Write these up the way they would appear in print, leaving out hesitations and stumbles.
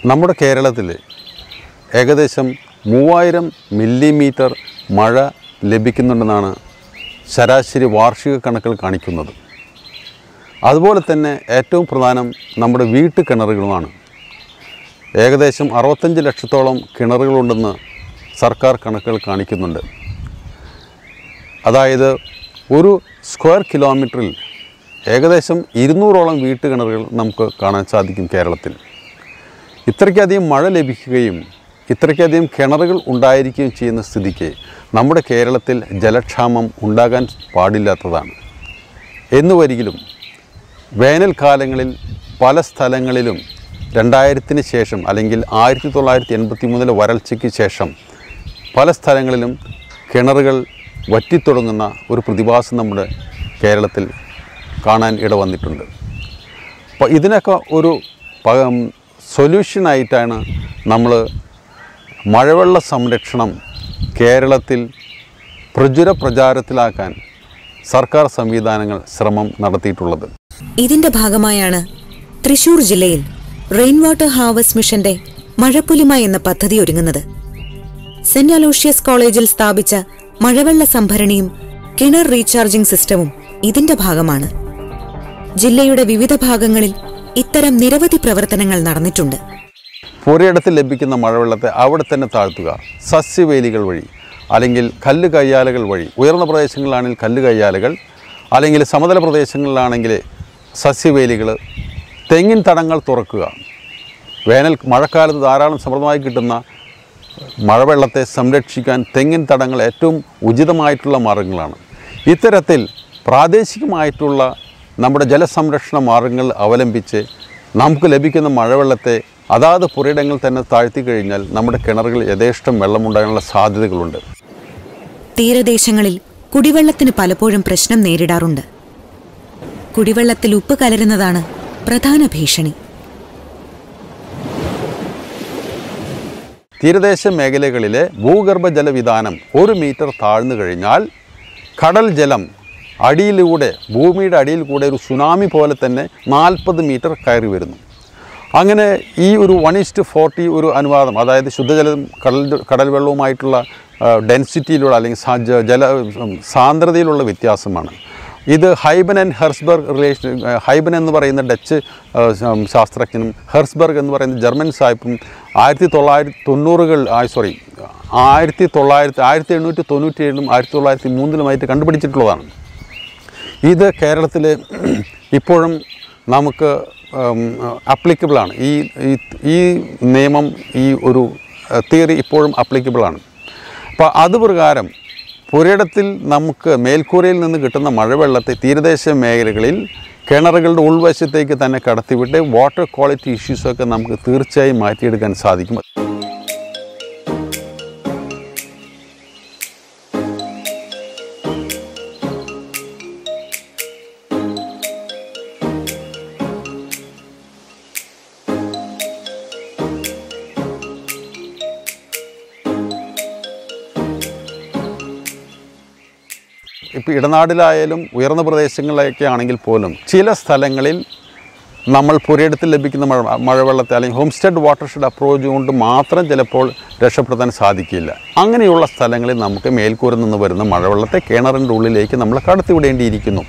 നമ്മുടെ കേരളത്തിൽ ഏകദേശം 3000 മില്ലിമീറ്റർ മഴ ലഭിക്കുന്നുണ്ടെന്നാണ് ശരാശരി വാർഷിക കണക്കുകൾ കാണിക്കുന്നത്. അതുപോലെ തന്നെ ഏറ്റവും പ്രധാനം നമ്മുടെ വീട്ടുകിണറുകളുമാണ്. ഏകദേശം 65 ലക്ഷത്തോളം കിണറുകളുണ്ടെന്ന് സർക്കാർ കണക്കുകൾ കാണിക്കുന്നുണ്ട്. അതായത് ഒരു സ്ക്വയർ കിലോമീറ്ററിൽ ഏകദേശം 200ഓളം വീട്ടുകിണറുകൾ നമുക്ക് കാണാൻ സാധിക്കും കേരളത്തിൽ. ഇത്രയ്ക്കധികം മഴ ലഭിക്കുകയും ഇത്രയ്ക്കധികം കിണറുകൾ ഉണ്ടായിരിക്കുകയും ചെയ്യുന്ന സ്ഥിതിക്ക് നമ്മുടെ കേരളത്തിൽ ജലക്ഷാമം ഉണ്ടാകാൻ പാടില്ലാത്തതാണ്. എന്നുവരികിലും വേനൽക്കാലങ്ങളിൽ പല സ്ഥലങ്ങളിലും 2000-ന് ശേഷം അല്ലെങ്കിൽ 1983 വരൾച്ചയ്ക്ക് ശേഷം പല സ്ഥലങ്ങളിലും കിണറുകൾ വറ്റിത്തുടങ്ങുന്ന ഒരു പ്രതിഭാസം നമ്മുടെ കേരളത്തിൽ കാണാൻ ഇടവന്നിട്ടുണ്ട്. അപ്പോൾ ഇതിനൊക്കെ ഒരു സൊല്യൂഷനായിട്ടാണ് നമ്മൾ മഴവെള്ള സംരക്ഷണം കേരളത്തിൽ പ്രചാരത്തിലാക്കാൻ സർക്കാർ സംവിധാനങ്ങൾ ശ്രമം നടത്തിയിട്ടുള്ളത്. ഇതിന്റെ ഭാഗമായാണ് തൃശൂർ ജില്ലയിൽ റെയിൻ വാട്ടർ ഹാർവസ്റ്റ് മിഷന്റെ മഴപ്പൊലിമ എന്ന പദ്ധതി ഒരുങ്ങുന്നത്. സെന്റ് അലോഷ്യസ് കോളേജിൽ സ്ഥാപിച്ച മഴവെള്ള സംഭരണിയും കിണർ റീചാർജിംഗ് സിസ്റ്റവും ഇതിന്റെ ഭാഗമാണ്. ജില്ലയുടെ വിവിധ ഭാഗങ്ങളിൽ ഇത്തരം നിരവധി പ്രവർത്തനങ്ങൾ നടന്നിട്ടുണ്ട്. പുരയിടത്തിൽ ലഭിക്കുന്ന മഴവെള്ളത്തെ അവിടെ തന്നെ താഴ്ത്തുക, സസ്യവേലികൾ വഴി അല്ലെങ്കിൽ കല്ല് കയ്യാലകൾ വഴി, ഉയർന്ന പ്രദേശങ്ങളിലാണെങ്കിൽ കല്ല് കയ്യാലകൾ, അല്ലെങ്കിൽ സമതല പ്രദേശങ്ങളിലാണെങ്കിൽ സസ്യവേലികൾ, തെങ്ങിൻ തടങ്ങൾ തുറക്കുക. മഴക്കാലത്ത് ധാരാളം സമൃദ്ധമായി കിട്ടുന്ന മഴവെള്ളത്തെ സംരക്ഷിക്കാൻ തെങ്ങിൻ തടങ്ങൾ ഏറ്റവും ഉചിതമായിട്ടുള്ള മാർഗങ്ങളാണ്. ഇത്തരത്തിൽ പ്രാദേശികമായിട്ടുള്ള നമ്മുടെ ജലസംരക്ഷണ മാർഗങ്ങൾ അവലംബിച്ച് നമുക്ക് ലഭിക്കുന്ന മഴവെള്ളത്തെ അതാത് പുരയിടങ്ങൾ തന്നെ താഴ്ത്തി കഴിഞ്ഞാൽ നമ്മുടെ കിണറുകൾ യഥേഷ്ടം വെള്ളമുണ്ടാകാനുള്ള സാധ്യതകളുണ്ട്. തീരദേശങ്ങളിൽ കുടിവെള്ളത്തിന് പലപ്പോഴും പ്രശ്നം നേരിടാറുണ്ട്. കുടിവെള്ളത്തിൽ ഉപ്പ് കലരുന്നതാണ് പ്രധാന ഭീഷണി. തീരദേശ മേഖലകളിലെ ഭൂഗർഭജല വിതാനം 1 മീറ്റർ താഴ്ന്നു കഴിഞ്ഞാൽ കടൽ ജലം അടിയിലൂടെ, ഭൂമിയുടെ അടിയിൽ കൂടെ ഒരു സുനാമി പോലെ തന്നെ 40 മീറ്റർ കയറി വരുന്നു. അങ്ങനെ ഈ ഒരു 1:40 ഒരു അനുപാതം, അതായത് ശുദ്ധജലം കടൽ വെള്ളവുമായിട്ടുള്ള ഡെൻസിറ്റിയിലുള്ള അല്ലെങ്കിൽ സാന്ദ്രതയിലുള്ള വ്യത്യാസമാണ്. ഇത് ഹൈബൻ ആൻഡ് ഹെർസ്ബർഗ് റിലേഷൻ, ഹൈബൻ എന്ന് പറയുന്ന ഡച്ച് ശാസ്ത്രജ്ഞനും ഹെർസ്ബർഗ് എന്ന് പറയുന്ന ജർമ്മൻ സാഹിബും 1897-ലും 1903-ലുമായിട്ട് കണ്ടുപിടിച്ചിട്ടുള്ളതാണ്. ഇത് കേരളത്തിൽ ഇപ്പോഴും നമുക്ക് അപ്ലിക്കബിളാണ്. ഈ നിയമം, ഈ ഒരു തിയറി ഇപ്പോഴും അപ്ലിക്കബിളാണ്. അപ്പോൾ അതുപ്രകാരം പുരയിടത്തിൽ നമുക്ക് മേൽക്കൂരയിൽ നിന്ന് കിട്ടുന്ന മഴവെള്ളത്തെ തീരദേശ മേഖലകളിൽ കിണറുകളുടെ ഉൾവശത്തേക്ക് തന്നെ കടത്തിവിട്ട് വാട്ടർ ക്വാളിറ്റി ഇഷ്യൂസൊക്കെ നമുക്ക് തീർച്ചയായും മാറ്റിയെടുക്കാൻ സാധിക്കും. ഇപ്പോൾ ഇടനാടിലായാലും ഉയർന്ന പ്രദേശങ്ങളിലൊക്കെ ആണെങ്കിൽ പോലും ചില സ്ഥലങ്ങളിൽ നമ്മൾ പുരയിടത്തിൽ ലഭിക്കുന്ന മഴവെള്ളത്തെ അല്ലെങ്കിൽ ഹോം സ്റ്റെഡ് വാട്ടർഷെഡ് അപ്രോച്ച് കൊണ്ട് മാത്രം ചിലപ്പോൾ രക്ഷപ്പെടുത്താൻ സാധിക്കില്ല. അങ്ങനെയുള്ള സ്ഥലങ്ങളിൽ നമുക്ക് മേൽക്കൂര നിന്ന് വരുന്ന മഴവെള്ളത്തെ കിണറിൻ്റെ ഉള്ളിലേക്ക് നമ്മൾ കടത്തിവിടേണ്ടിയിരിക്കുന്നു.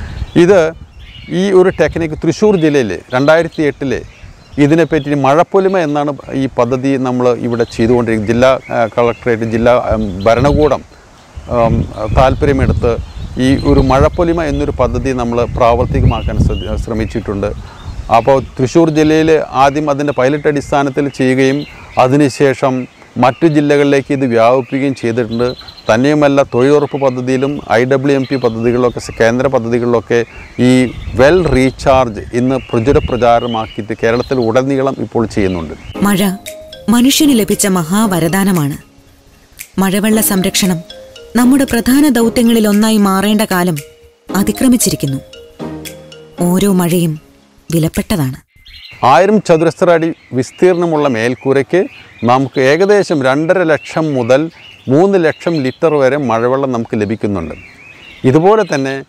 ഈ ഒരു ടെക്നിക്ക് തൃശ്ശൂർ ജില്ലയിൽ 2008 ഇതിനെപ്പറ്റി മഴപ്പൊലിമ എന്നാണ് ഈ പദ്ധതി നമ്മൾ ഇവിടെ ചെയ്തുകൊണ്ടിരിക്കുന്നത്. ജില്ലാ കളക്ടറേറ്റ്, ജില്ലാ ഭരണകൂടം താല്പര്യമെടുത്ത് ഈ ഒരു മഴപ്പൊലിമ എന്നൊരു പദ്ധതി നമ്മൾ പ്രാവർത്തികമാക്കാൻ ശ്രമിച്ചിട്ടുണ്ട്. അപ്പോൾ തൃശ്ശൂർ ജില്ലയിൽ ആദ്യം അതിൻ്റെ പൈലറ്റ് അടിസ്ഥാനത്തിൽ ചെയ്യുകയും അതിനുശേഷം മറ്റു ജില്ലകളിലേക്ക് ഇത് വ്യാപിപ്പിക്കുകയും ചെയ്തിട്ടുണ്ട്. തന്നെയുമല്ല, തൊഴിലുറപ്പ് പദ്ധതിയിലും IWMP പദ്ധതികളിലൊക്കെ, കേന്ദ്ര പദ്ധതികളിലൊക്കെ ഈ വെൽ റീചാർജ് ഇന്ന് പ്രചാരമാക്കിയിട്ട് കേരളത്തിൽ ഉടനീളം ഇപ്പോൾ ചെയ്യുന്നുണ്ട്. മഴ മനുഷ്യന് ലഭിച്ച മഹാവരദാനമാണ്. മഴവെള്ള സംരക്ഷണം നമ്മുടെ പ്രധാന ദൗത്യങ്ങളിൽ ഒന്നായി മാറേണ്ട കാലം അതിക്രമിച്ചിരിക്കുന്നു. ഓരോ മഴയും വിലപ്പെട്ടതാണ്. 1000 ചതുരശ്ര അടി വിസ്തീർണമുള്ള മേൽക്കൂരയ്ക്ക് നമുക്ക് ഏകദേശം 2.5 ലക്ഷം മുതൽ 3 ലക്ഷം ലിറ്റർ വരെ മഴവെള്ളം നമുക്ക് ലഭിക്കുന്നുണ്ട്. ഇതുപോലെ തന്നെ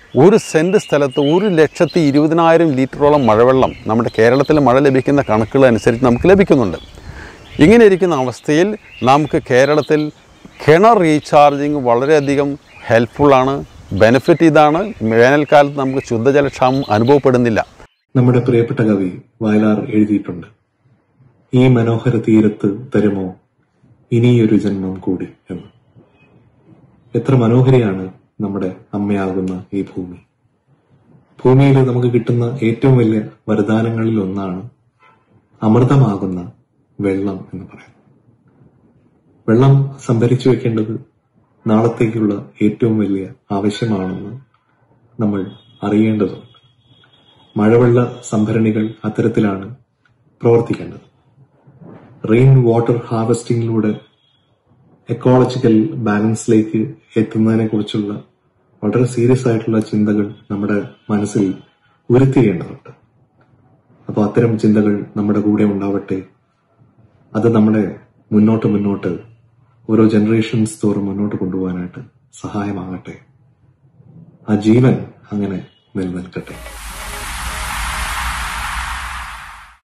ഒരു സെൻറ്റ് സ്ഥലത്ത് 1,20,000 ലിറ്ററോളം മഴവെള്ളം നമ്മുടെ കേരളത്തിൽ മഴ ലഭിക്കുന്ന കണക്കുകൾ അനുസരിച്ച് നമുക്ക് ലഭിക്കുന്നുണ്ട്. ഇങ്ങനെ ഇരിക്കുന്ന അവസ്ഥയിൽ നമുക്ക് കേരളത്തിൽ കിണർ റീചാർജിങ് വളരെയധികം ഹെൽപ്ഫുള്ളാണ്. ബെനിഫിറ്റ് ഇതാണ്, വേനൽക്കാലത്ത് നമുക്ക് ശുദ്ധജലക്ഷാമം അനുഭവപ്പെടുന്നില്ല. നമ്മുടെ പ്രിയപ്പെട്ട കവി വയലാർ എഴുതിയിട്ടുണ്ട്, ഈ മനോഹര തീരത്ത് തരുമോ ഇനിയൊരു ജന്മം കൂടി എന്ന്. എത്ര മനോഹരിയാണ് നമ്മുടെ അമ്മയാകുന്ന ഈ ഭൂമി. ഭൂമിയിൽ നമുക്ക് കിട്ടുന്ന ഏറ്റവും വലിയ വരദാനങ്ങളിൽ ഒന്നാണ് അമൃതമാകുന്ന വെള്ളം എന്ന് പറയുന്നത്. വെള്ളം സംഭരിച്ചു വെക്കേണ്ടത് നാളത്തേക്കുള്ള ഏറ്റവും വലിയ ആവശ്യമാണെന്ന് നമ്മൾ അറിയേണ്ടതുണ്ട്. മഴവെള്ള സംഭരണികൾ അത്തരത്തിലാണ് പ്രവർത്തിക്കേണ്ടത്. റെയിൻ വാട്ടർ ഹാർവെസ്റ്റിംഗിലൂടെ എക്കോളജിക്കൽ ബാലൻസിലേക്ക് എത്തുന്നതിനെ കുറിച്ചുള്ള വളരെ സീരിയസ് ആയിട്ടുള്ള ചിന്തകൾ നമ്മുടെ മനസ്സിൽ ഉരുത്തിരിയേണ്ടതുണ്ട്. അപ്പോൾ അത്തരം ചിന്തകൾ നമ്മുടെ കൂടെ ഉണ്ടാവട്ടെ. അത് നമ്മളെ മുന്നോട്ട് ഓരോ ജനറേഷൻസ് തോറും മുന്നോട്ട് കൊണ്ടുപോകാനായിട്ട് സഹായമാകട്ടെ. ആ ജീവൻ അങ്ങനെ നിലനിൽക്കട്ടെ.